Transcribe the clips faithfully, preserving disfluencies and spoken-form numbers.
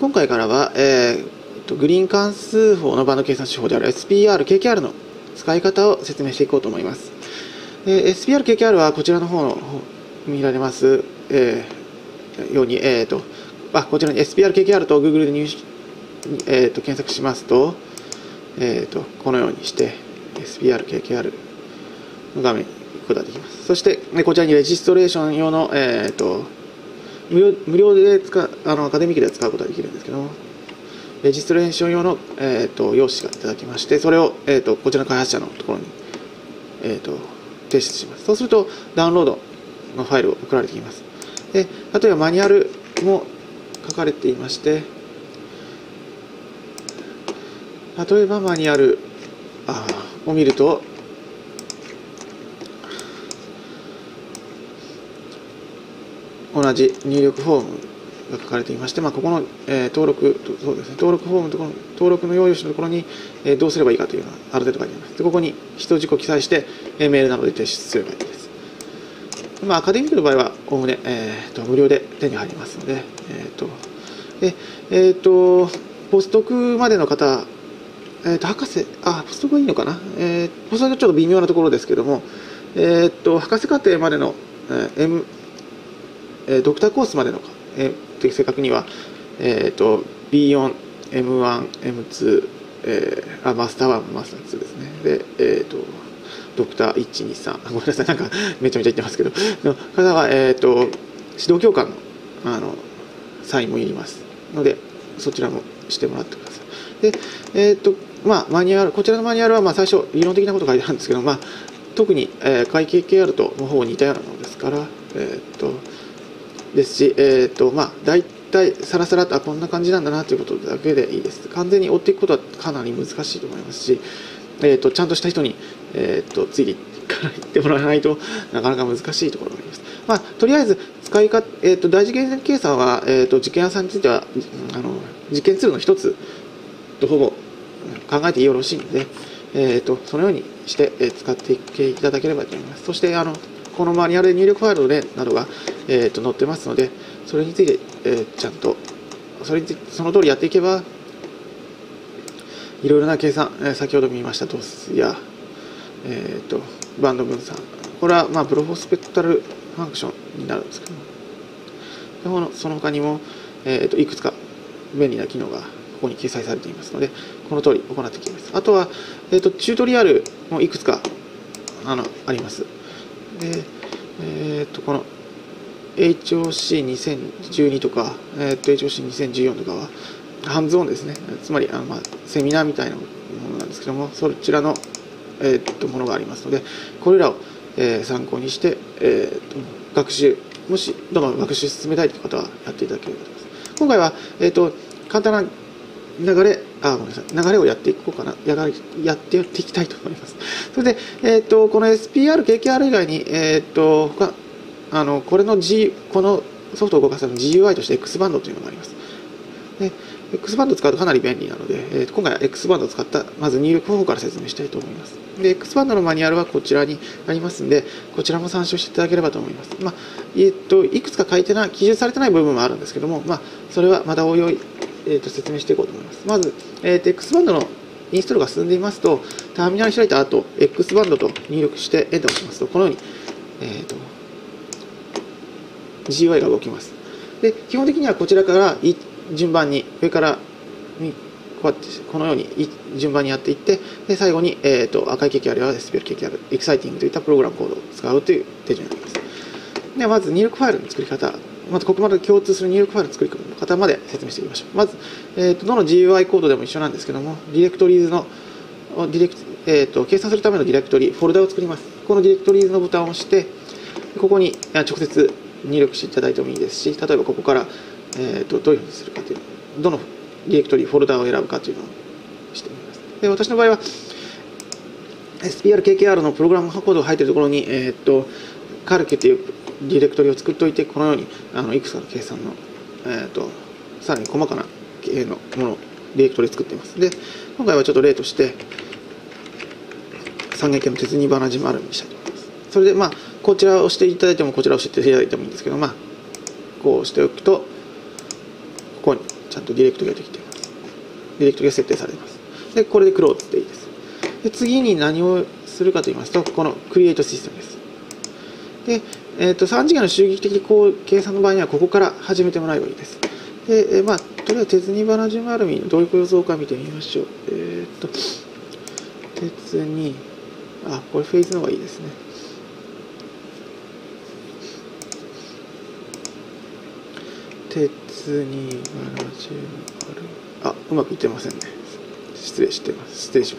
今回からは、えー、グリーン関数法のバンド計算手法である エスピーアール、ケーケーアール の使い方を説明していこうと思います。エスピーアール、ケーケーアール はこちらの方の見られます、えー、ように、えーとあ、こちらに エスピーアール、ケーケーアール と Google で入手、えー、と検索しますと、えー、とこのようにして エスピーアール、ケーケーアール の画面に行くことができます。そして、こちらにレジストレーション用の、えー、と無料無料で使うあのアカデミックで使うことができるんですけども、レジストレーション用の、えー、と用紙がいただきまして、それを、えー、とこちらの開発者のところに、えー、と提出します。そうするとダウンロードのファイルを送られてきます。で、例えばマニュアルも書かれていまして、例えばマニュアルあを見ると、同じ入力フォームが書かれていまして、まあ、ここの、えー、登録そうですね、登録フォームのところ、登録の用紙のところに、えー、どうすればいいかというのがある程度書いてあります。で、ここに必要事項を記載して、えー、メールなどで提出すればいいです。まあ、アカデミックの場合はおおむね、えー、と無料で手に入りますので、えーとでえー、とポストクまでの方、えー、と博士あポストクがいいのかな、えー、ポストクはちょっと微妙なところですけども、えー、と博士課程までの、えー Mドクターコースまでの、えー、正確には、えー、と ビーよん、エムワン、エムツー、えー、あマスターワン、マスターツーですね。で、えー、とドクターいち、に、さん、ごめんなさい、なんかめちゃめちゃ言ってますけど、の方は、えー、と指導教官の、あのサインもいりますので、そちらもしてもらってください。で、えーとまあ、マニュアル、こちらのマニュアルは、まあ、最初、理論的なことが書いてあるんですけど、まあ、特に、えー、会計 ケーケーアール とほぼ似たようなものですから、えー、とですし、えーとまあ、大体さらさらとあこんな感じなんだなということだけでいいです。完全に追っていくことはかなり難しいと思いますし、えー、とちゃんとした人に、えー、とついてから言ってもらわないとなかなか難しいところがあります。まあ、とりあえず使い方、えー、と大事件計算は、えー、と実験屋さんについてはあの実験ツールの一つとほぼ考えてよろしいので、えー、とそのようにして、えー、使っていっていただければと思います。そしてあのこのマニュアルで入力ファイルの例などが、えー、と載ってますので、それについて、えー、ちゃんとそれについてその通りやっていけば、いろいろな計算、えー、先ほど見ましたドスや、えー、とバンド分散、これは、まあ、プロフスペクタルファンクションになるんですけども、その他にも、えー、といくつか便利な機能がここに掲載されていますので、この通り行っていきます。あとは、えー、とチュートリアルもいくつか あのあります。で、えー、とこの エイチオーシーにせんじゅうに とか、えー、と エイチオーシーにせんじゅうよん とかはハンズオンですね。つまりあの、まあ、セミナーみたいなものなんですけども、そちらの、えー、とものがありますので、これらを、えー、参考にして、えー、と学習、もしどんどん学習進めたいという方はやっていただければと思います。今回は、えー、と簡単な流れ、あ、ごめんなさい、流れをやっていこうかな、やがやっていきたいと思います。それで、えー、とこの エスピーアール、ケーケーアール 以外に、えー、と他あのこれの、G、このソフトを動かすの ジーユーアイ として X バンドというのがあります。で X バンドを使うとかなり便利なので、えー、今回は X バンドを使ったまず入力方法から説明したいと思います。で X バンドのマニュアルはこちらにありますので、こちらも参照していただければと思います。まあえー、といくつか書いてない、記述されてない部分もあるんですけども、まあ、それはまたおいおい、えー、と説明していこうと思います。まず、えー、と X バンドのインストールが進んでいますと、ターミナル開いた後 X バンドと入力してエンターをしますと、このように、えー、と ジーユーアイ が動きます。で基本的にはこちらから順番に上からにこうやってこのように順番にやっていって、で最後に、えー、と赤い ケーケーアール や エスピーアール ケーケーアール エキサイティングといったプログラムコードを使うという手順になります。ではまず入力ファイルの作り方、まずここまで共通する入力ファイルの作り方まで説明していきましょう。まず、えー、とどの ジーユーアイ コードでも一緒なんですけども、ディレクトリーズのディレク、えー、と計算するためのディレクトリ、フォルダを作ります。このディレクトリーズのボタンを押して、ここに直接入力していただいてもいいですし、例えばここから、えー、とどういうふうにするかという、どのディレクトリ、フォルダを選ぶかというのをしてみます。で私の場合は エスピーアール、ケーケーアール のプログラムコードが入っているところに、えー、とカルケというディレクトリを作っておいて、このようにあのいくつかの計算の、えー、とさらに細かな系のものをディレクトリを作っています。で今回はちょっと例として三元形の鉄にバナジマルにしたいと思います。それでまあこちらを押していただいてもこちらを押していただいてもいいんですけど、まあこうしておくとここにちちゃんとディレクトリができています。ディレクトリが設定されています。で、これでクローズでいいです。で、次に何をするかと言いますと、このクリエイトシステムです。で、えー、とさん次元の襲撃的こう計算の場合にはここから始めてもらえばいいです。で、えー、まあとりあえず鉄にバナジウムアルミのどういう予想か見てみましょう。えっ、ー、と鉄にあこれフェーズの方がいいですね。鉄にバナジウムアルミあうまくいってませんね。失礼してます失礼します。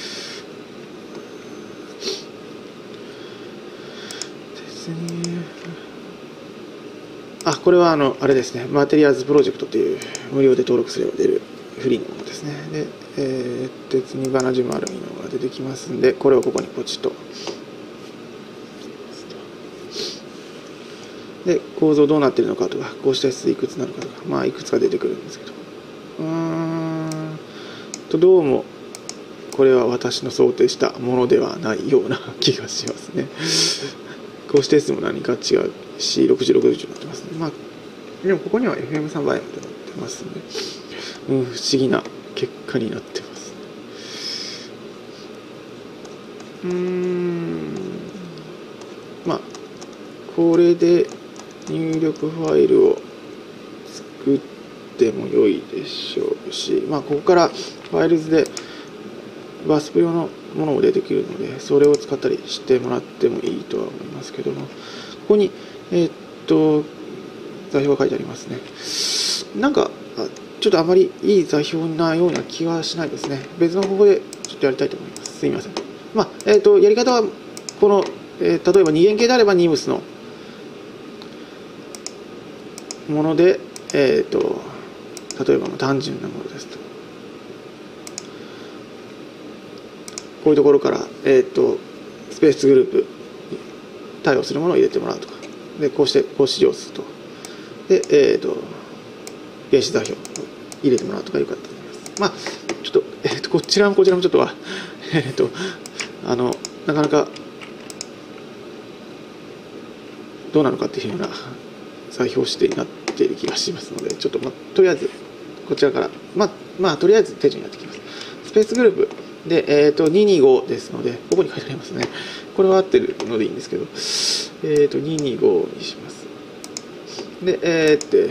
あ、これはあのあれですね、マテリアーズプロジェクトという無料で登録すれば出るフリーのものですね。で、えー、鉄にバナジウムアルミのが出てきますんで、これをここにポチッと。で、構造どうなっているのかとか、こうした質いくつなのかとか、まあいくつか出てくるんですけど、うーんとどうもこれは私の想定したものではないような気がしますね。こうして質も何か違うし、ろくじゅう、ろくじゅうになってますね。まあ、でもここには エフエムさん 倍までなってますので、うん、不思議な結果になってます。うーん、まあ、これで入力ファイルを作っても良いでしょうし、まあ、ここからファイルズでバスプ用のものも出てくるので、それを使ったりしてもらってもいいとは思いますけども、ここに、えー、っと、座標が書いてありますね。なんか、ちょっとあまりいい座標なような気はしないですね。別の方法でちょっとやりたいと思います。すみません。まあ、えー、っと、やり方は、この、えー、例えば二元形であればニムスのもので、えー、っと、例えば単純なものですと。こういうところから、えー、とスペースグループに対応するものを入れてもらうとか、でこうしてこう指示をすると、で、えー、と原子座標を入れてもらうとかいう形になります。まあちょっと、えー、とこちらもこちらもちょっとはえっとあのなかなかどうなのかっていうような座標指定になっている気がしますので、ちょっと、まあ、とりあえずこちらからまあまあとりあえず手順にやっていきます。スペースグループで、えー、とにひゃくにじゅうごですので、ここに書いてありますね。これは合ってるのでいいんですけど、えー、とにひゃくにじゅうごにします。で、えー、って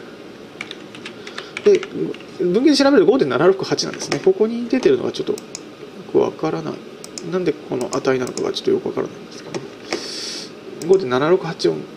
で文献で調べる ごてんななろくはち なんですね。ここに出てるのがちょっとよくわからない。なんでこの値なのかがちょっとよくわからないんですけど、ごてんななろくはち 音、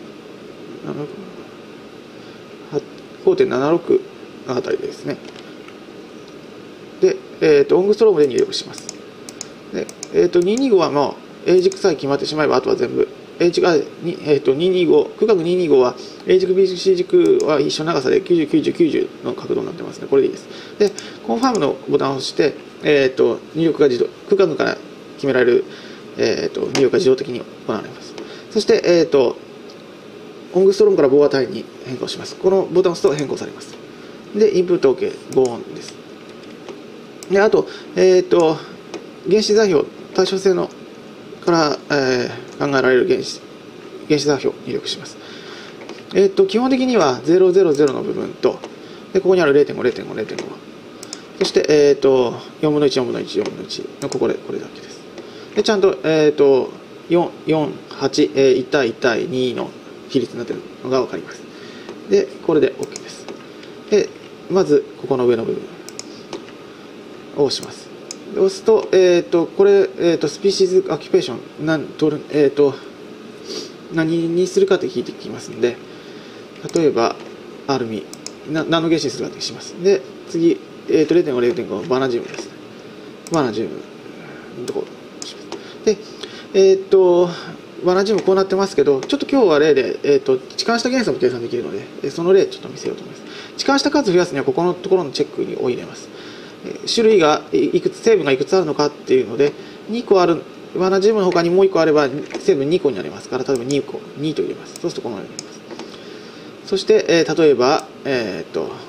ごてんななろく のあたりですね。で、えー、とオングストロームで入力します。で、えー、とにひゃくにじゅうごはもう A 軸さえ決まってしまえば、あとは全部 A 軸、あ、にえー、とにひゃくにじゅうご、区画にひゃくにじゅうごは A 軸、B 軸、C 軸は一緒の長さできゅうじゅう、きゅうじゅう、きゅうじゅうの角度になってますね。これでいいです。で、コンファームのボタンを押して、えー、と入力が自動、区画から決められる、えー、と入力が自動的に行われます。そして、えー、とオングストロームから棒値に変更します。このボタンを押すと変更されます。で、インプット OK、ご音です。で、あと、えっ、ー、と、原子座標、対称性のから、えー、考えられる原子、原子座標を入力します。えっ、ー、と、基本的にはゼロゼロゼロの部分と、で、ここにある れいてんご、れいてんご、れいてんご。そして、えっ、ー、と、よんぶんのいち、よんぶんのいち、よんぶんのいちのここで、これだけです。で、ちゃんと、えっ、ー、と、よん、よん、はち、えー、いち対いち対にの比率になっているのがわかります。で、これで OK です。で、まず、ここの上の部分を押します。押すと、えっ、ー、と、これ、えっ、ー、と、スピーシーズアキュペーション、なんと、えっ、ー、と、何にするかって聞いてきますので、例えば、アルミ、な何の原子にするかってします。で、次、えっ、ー、と、れいてんご、れいてんご、バナジウムですね。バナジウムのところをします。で、えっ、ー、と、バナジウムこうなってますけど、ちょっと今日は例で、えっ、ー、と、置換した元素も計算できるので、その例ちょっと見せようと思います。置換した数を増やすには、ここのところのチェックにを入れます。種類がいくつ、成分がいくつあるのかっていうので、にこある、バナジウムの他にもういっこあれば成分にこになりますから、例えばにこ、にと入れます。そうするとこのようになります。そして、えー、例えば、えー、っと、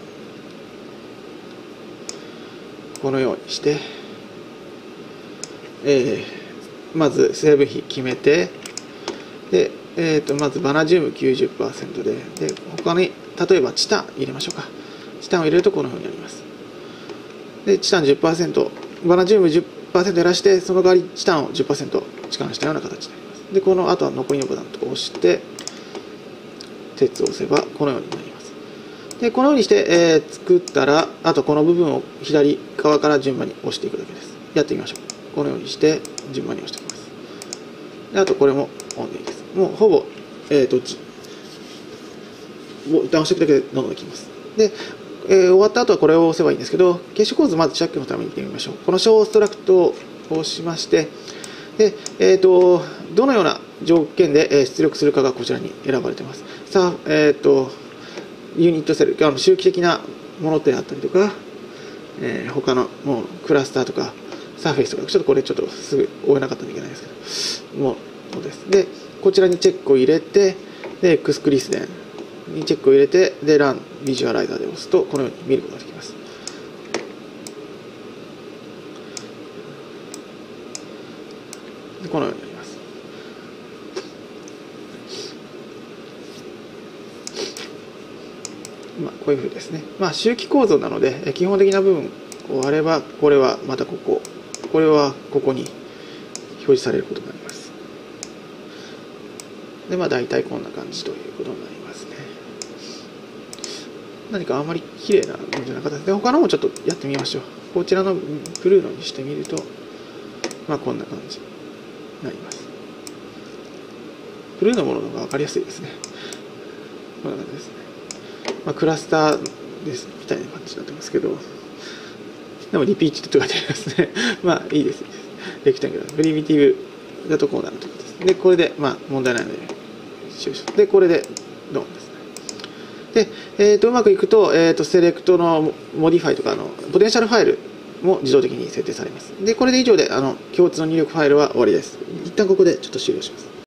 このようにして、えー、まず成分比決めて、で、えー、っとまずバナジウム きゅうじゅっパーセント で、で他に例えばチタン入れましょうか。 チタンを入れるとこのようになります。でチタン じゅっパーセント、バナジウム じゅっパーセント 減らして、その代わりチタンを じゅっパーセント 置換したような形になります。でこのあとは残りのボタンとか押して鉄を押せばこのようになります。でこのようにして、えー、作ったら、あとこの部分を左側から順番に押していくだけです。やってみましょう。このようにして順番に押していきます。であとこれもオンでいいです。もうほぼ、えー、とボタンを押していくだけでどんどんできます。で、えー、終わった後はこれを押せばいいんですけど、消し構図まずチェックのために見てみましょう。この小ストラクトを押しまして、で、えー、とどのような条件で出力するかがこちらに選ばれています。さあ、えー、とユニットセル、あの周期的なものであったりとか、えー、他のもうクラスターとかサーフェイスとか、ちょっとこれちょっとすぐ追えなかったといけないですけど、もうです。で、こちらにチェックを入れて、で、エクスクリスデンにチェックを入れて、で、ランビジュアライザーで押すと、このように見ることができます。でこのようになります。まあ、こういうふうですね。まあ、周期構造なので、基本的な部分を割れば、これはまたここ、これはここに表示されることになります。で、まあ、大体こんな感じということになりますね。何かあんまり綺麗なものじゃなかったです。で、他のもちょっとやってみましょう。こちらのブルーのにしてみると、まあ、こんな感じになります。ブルーのものの方が分かりやすいですね。こんな感じですね。まあ、クラスターですみたいな感じになってますけど、でもリピートと書いてありますね。まあいいです、いいです。レクタングラー、プリミティブだとこうなるということです。で、これでまあ問題ないので、終了。で、これでドンですね。で、えー、とうまくいくと、えー、とセレクトのモディファイとかのポテンシャルファイルも自動的に設定されます。で、これで以上であの共通の入力ファイルは終わりです。一旦ここでちょっと終了します。